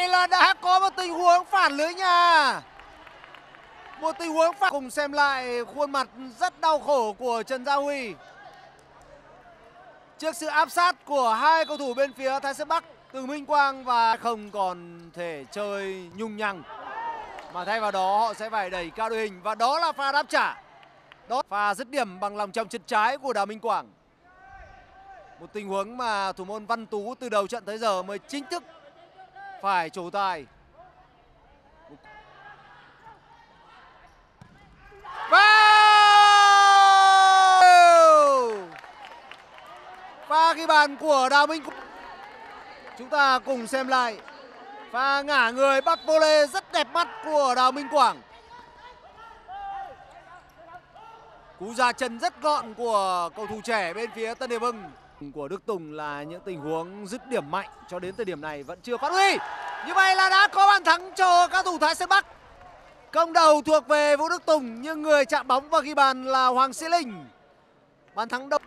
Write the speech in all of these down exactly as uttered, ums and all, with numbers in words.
vậy là đã có một tình huống phản lưới nhà. Một tình huống phản. Cùng xem lại khuôn mặt rất đau khổ của Trần Gia Huy trước sự áp sát của hai cầu thủ bên phía Thái Sơn Bắc, từ Minh Quang, và không còn thể chơi nhung nhằng mà thay vào đó họ sẽ phải đẩy cao đội hình, và đó là pha đáp trả. Đó pha dứt điểm bằng lòng trong chân trái của Đào Minh Quang. Một tình huống mà thủ môn Văn Tú từ đầu trận tới giờ mới chính thức phải trổ tài. Vào! Pha ghi bàn của Đào Minh Quang. Chúng ta cùng xem lại pha ngả người bắt volley rất đẹp mắt của Đào Minh Quang. Cú ra chân rất gọn của cầu thủ trẻ bên phía Tân Hiệp Hưng của Đức Tùng là những tình huống dứt điểm mạnh cho đến thời điểm này vẫn chưa phát huy. Như vậy là đã có bàn thắng cho các thủ Thái Sơn Bắc. Công đầu thuộc về Vũ Đức Tùng nhưng người chạm bóng và ghi bàn là Hoàng Sĩ Linh. Bàn thắng đầu.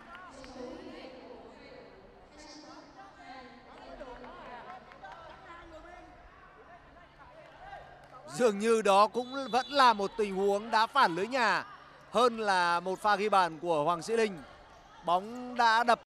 Dường như đó cũng vẫn là một tình huống đá phản lưới nhà hơn là một pha ghi bàn của Hoàng Sĩ Linh. Bóng đã đập